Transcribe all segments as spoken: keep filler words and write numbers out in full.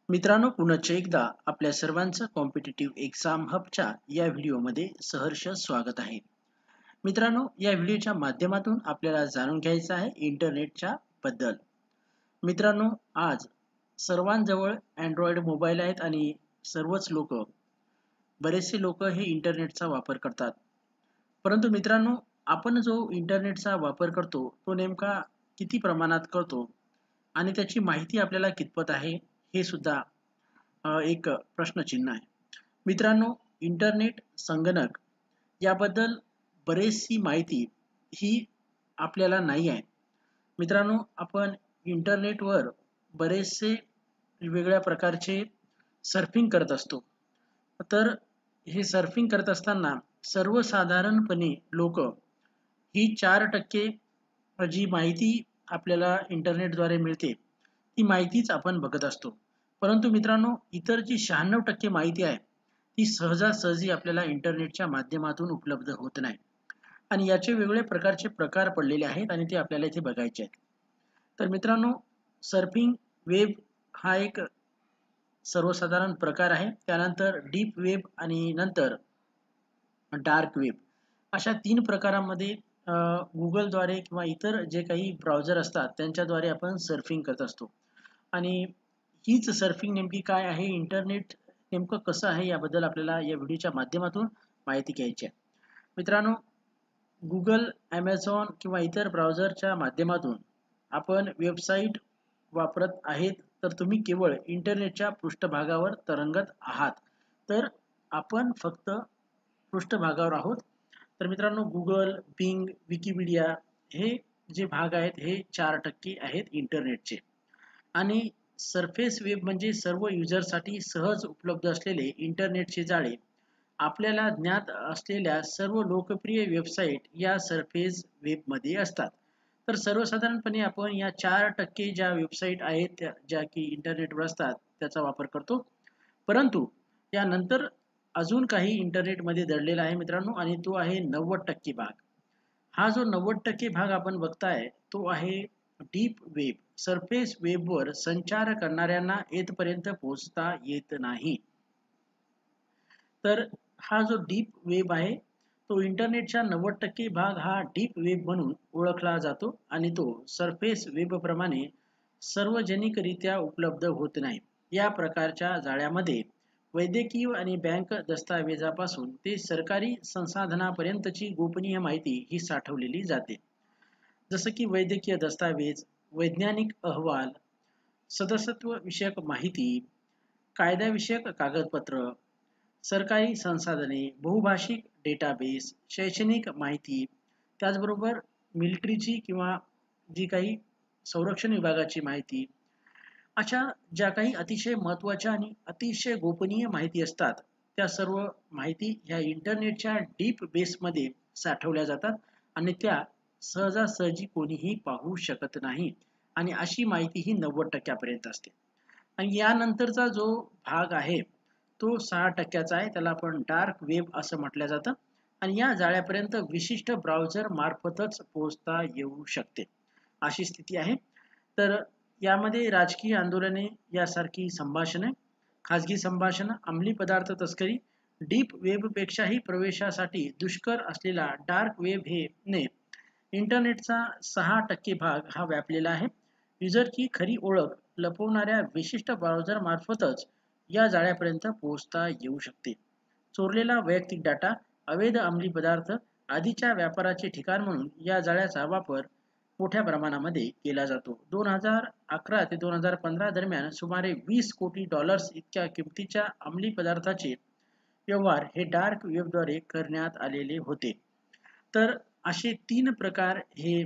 मित्रांनो, पुनश्च एकदा आपल्या सर्वांचं कॉम्पिटिटिव्ह एक्झाम हबच्या या व्हिडिओमध्ये सहर्ष स्वागत आहे. मित्रांनो, या व्हिडिओच्या माध्यमातून आपल्याला जाणून घ्यायचं आहे इंटरनेटच्या बद्दल. मित्रांनो, आज सर्वांजवळ अँड्रॉइड मोबाईल आहेत आणि सर्वच लोक बरेचसे लोक हे इंटरनेटचा वापर करतात. परंतु मित्रांनो, आपण जो इंटरनेटचा वापर करतो तो नेमका किती प्रमाणात करतो आणि त्याची माहिती आपल्याला कितपत आहे हे सुद्धा अ, एक प्रश्नचिन्ह आहे. मित्रांनो, इंटरनेट, संगणक याबद्दल बरीचशी माहिती ही आपल्याला नाही आहे. मित्रांनो, आपण इंटरनेटवर बरेचसे वेगवेगळ्या प्रकारचे सर्फिंग करत असतो. तर हे सर्फिंग करत असताना सर्वसाधारणपणे लोक ही चार टक्के जी माहिती आपल्याला इंटरनेटद्वारे मिळते ती माहितीच आपण बघत असतो. परंतु मित्रांनो, इतर जी शहाण्णव टक्के माहिती आहे ती सहजासहजी आपल्याला इंटरनेटच्या माध्यमातून उपलब्ध होत नाही आणि याचे वेगवेगळे प्रकारचे प्रकार पडलेले आहेत आणि ते आपल्याला इथे बघायचे आहेत. तर मित्रांनो, सर्फिंग वेब हा एक सर्वसाधारण प्रकार आहे. त्यानंतर डीप वेब आणि नंतर डार्क वेब अशा तीन प्रकारांमध्ये गुगलद्वारे किंवा इतर जे काही ब्राउझर असतात त्यांच्याद्वारे आपण सर्फिंग करत असतो. आणि हीच सर्फिंग नेमकी काय आहे, इंटरनेट नेमकं कसं आहे याबद्दल आपल्याला या व्हिडिओच्या माध्यमातून माहिती घ्यायची आहे. मित्रांनो, गुगल, ॲमेझॉन किंवा इतर ब्राउझरच्या माध्यमातून आपण वेबसाईट वापरत आहेत तर तुम्ही केवळ इंटरनेटच्या पृष्ठभागावर तरंगत आहात. तर आपण फक्त पृष्ठभागावर आहोत. तर मित्रांनो, गुगल, बिंग, विकिपीडिया हे जे भाग आहेत हे चार टक्के आहेत इंटरनेटचे. आणि सरफेस वेब म्हणजे सर्व युजरसाठी सहज उपलब्ध असलेले इंटरनेटचे जाळे. आपल्याला ज्ञात असलेल्या सर्व लोकप्रिय वेबसाईट या सरफेस वेबमध्ये असतात. तर सर्वसाधारणपणे आपण या चार टक्के ज्या वेबसाईट आहेत त्या ज्या की इंटरनेटवर असतात त्याचा वापर करतो. परंतु यानंतर अजून काही इंटरनेटमध्ये दडलेला आहे मित्रांनो, आणि तो आहे नव्वद टक्के भाग. हा जो नव्वद टक्के भाग आपण बघताय तो आहे डीप वेब. सरफेस वेबवर संचार करणाऱ्यांना येथपर्यंत पोहोचता येत नाही. तर हा जो डीप वेब आहे तो इंटरनेटच्या नव्वद टक्के भाग हा डीप वेब म्हणून ओळखला जातो आणि तो सरफेस वेब प्रमाणे सार्वजनिकरित्या उपलब्ध होत नाही. या प्रकारच्या जाळ्यामध्ये वैद्यकीय आणि बँक दस्तावेजापासून ते सरकारी संसाधनापर्यंतची गोपनीय माहिती ही साठवलेली जाते. जसं की वैद्यकीय दस्तावेज, वैज्ञानिक अहवाल, सदस्यत्व विषयक माहिती, कायदाविषयक कागदपत्र, सरकारी संसाधने, बहुभाषिक डेटाबेस, शैक्षणिक माहिती, त्याचबरोबर मिलिटरीची किंवा जी काही संरक्षण विभागाची माहिती, अशा ज्या काही अतिशय महत्त्वाच्या आणि अतिशय गोपनीय माहिती असतात त्या सर्व माहिती ह्या इंटरनेटच्या डीप बेसमध्ये साठवल्या जातात आणि त्या सहजासहजी कोणीही पाहू शकत नाही. आणि अशी माहिती ही नव्वद टक्क्यापर्यंत असते. आणि यानंतरचा जो भाग आहे तो सहा टक्क्याचा आहे, त्याला आपण डार्क वेब असं म्हटलं जातं. आणि या जाळ्यापर्यंत विशिष्ट ब्राउझर मार्फतच पोहोचता येऊ शकते, अशी स्थिती आहे. तर यामध्ये राजकीय आंदोलने यासारखी संभाषणे, खाजगी संभाषण, अंमली पदार्थ तस्करी, डीप वेबपेक्षाही प्रवेशासाठी दुष्कर असलेला डार्क वेब हे ने इंटरनेटचा सहा टक्के भाग हा व्यापलेला आहे. युजरची खरी ओळख लपवणाऱ्या विशिष्ट ब्राउझर मार्फतच या जाळ्यापर्यंत पोहोचता येऊ शकते. चोरलेला वैयक्तिक डाटा, अवैध अंमली पदार्थ आदीच्या व्यापाराचे ठिकाण म्हणून या जाळ्याचा वापर मोठ्या प्रमाणामध्ये केला जातो. दोन हजार अकरा ते दोन हजार पंधरा दरम्यान सुमारे वीस कोटी डॉलर्स इतक्या किमतीच्या अंमली पदार्थाचे व्यवहार हे डार्क वेबद्वारे करण्यात आलेले होते. तर असे तीन प्रकार हे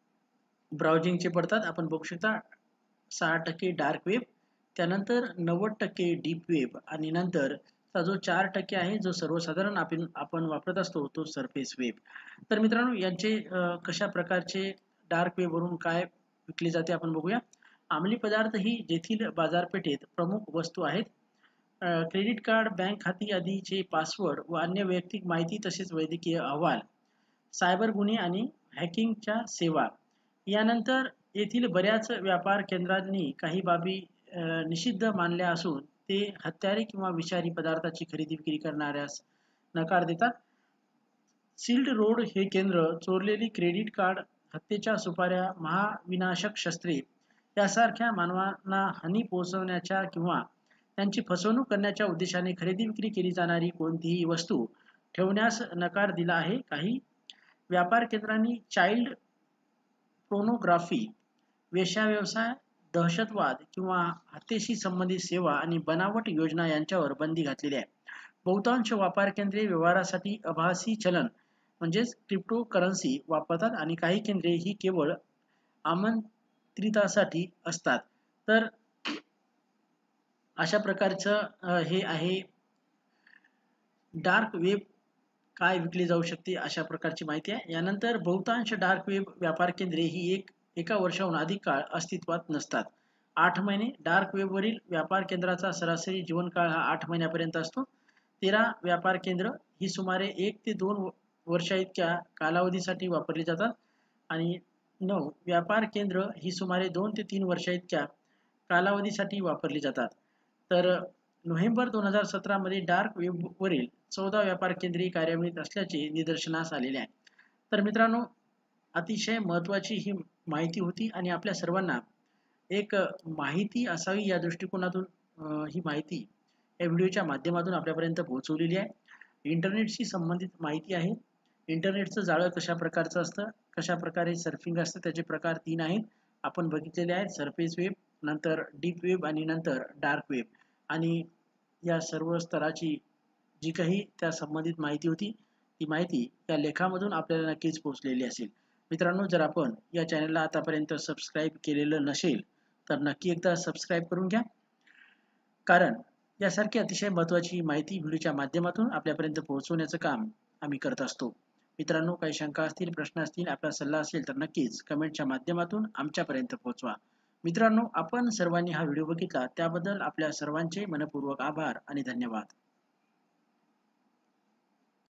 ब्राउजिंगचे पडतात. आपण बघू शकता सहा टक्के डार्क वेब, त्यानंतर नव्वद टक्के डीप वेब आणि नंतर जो चार टक्के आहे जो सर्वसाधारण आपण आपण वापरत असतो तो सरफेस वेब. तर मित्रांनो, यांचे कशा प्रकारचे डार्क वेबवरून काय विकले जाते आपण बघूया. अंमली पदार्थ ही जेथील बाजारपेठेत प्रमुख वस्तू आहेत. क्रेडिट कार्ड, बँक खाती आदीचे पासवर्ड व अन्य वैयक्तिक माहिती तसेच वैद्यकीय अहवाल, सायबर गुन्हे आणि हॅकिंगच्या सेवा. यानंतर येथील बऱ्याच व्यापार केंद्रांनी काही बाबी अ, निषिद्ध मानल्या असून ते हत्यारे किंवा विषारी पदार्थाची खरेदी विक्री करणाऱ्यास नकार देतात. सील्ड रोड हे केंद्र चोरलेली क्रेडिट कार्ड, हत्येच्या सुपाऱ्या, महाविनाशक शस्त्रे यासारख्या मानवांना हानी पोहोचवण्याच्या किंवा त्यांची फसवणूक करण्याच्या उद्देशाने खरेदी विक्री केली जाणारी कोणतीही वस्तू ठेवण्यास नकार दिला आहे. काही व्यापार केंद्रांनी चाइल्ड पोर्नोग्राफी, वेश्याव्यवसाय, दहशतवाद किंवा हत्येशी संबंधित सेवा आणि बनावट योजना यांच्यावर बंदी घातलेली आहे. बहुतांश व्यापार केंद्रे व्यवहारासाठी आभासी चलन म्हणजेच क्रिप्टोकरन्सी वापरतात आणि काही केंद्रे ही केवळ आमंत्रितासाठी असतात. तर अशा प्रकारचं हे आहे डार्क वेब काय विकली जाऊ शकते अशा प्रकारची माहिती आहे. यानंतर बहुतांश डार्क वेब व्यापार केंद्रे ही एक एका वर्षाहून अधिक काळ अस्तित्वात नसतात. आठ महिने डार्क वेबवरील व्यापार केंद्राचा सरासरी जीवनकाळ हा आठ महिन्यापर्यंत असतो. तेरा व्यापार केंद्र ही सुमारे एक ते दोन वर्षा इतक्या कालावधीसाठी वापरली जातात आणि नऊ व्यापार केंद्र ही सुमारे दोन ते तीन वर्षा इतक्या कालावधीसाठी वापरली जातात. तर नोव्हेंबर दोन हजार सतरा मध्ये डार्क वेबवरील चौदा व्यापार केंद्रे कार्यान्वित असल्याचे निदर्शनास आलेले आहे. तर मित्रांनो, अतिशय महत्त्वाची ही माहिती होती आणि आपल्या सर्वांना एक माहिती असावी या दृष्टिकोनातून ही माहिती या व्हिडिओच्या माध्यमातून आपल्यापर्यंत पोहोचवलेली आहे. इंटरनेटशी संबंधित माहिती आहे. इंटरनेटचं जाळं कशा प्रकारचं असतं, कशा प्रकारे सर्फिंग असतं, त्याचे प्रकार तीन आहेत आपण बघितलेले आहेत. सरफेस वेब, नंतर डीप वेब आणि नंतर डार्क वेब. आणि या सर्व स्तराची जी काही त्या संबंधित माहिती होती ती माहिती या लेखामधून आपल्याला नक्कीच पोहोचलेली असेल. मित्रांनो, जर आपण या चॅनलला आतापर्यंत सबस्क्राईब केलेलं नसेल तर नक्की एकदा सबस्क्राईब करून घ्या, कारण यासारखी अतिशय महत्त्वाची माहिती व्हिडिओच्या माध्यमातून आपल्यापर्यंत पोहोचवण्याचं काम आम्ही करत असतो. मित्रांनो, काही शंका असतील, प्रश्न असतील, आपला सल्ला असेल तर नक्कीच कमेंटच्या माध्यमातून आमच्यापर्यंत पोहोचवा. मित्रांनो, आपण सर्वांनी हा व्हिडिओ बघितला त्याबद्दल आपल्या सर्वांचे मनपूर्वक आभार आणि धन्यवाद.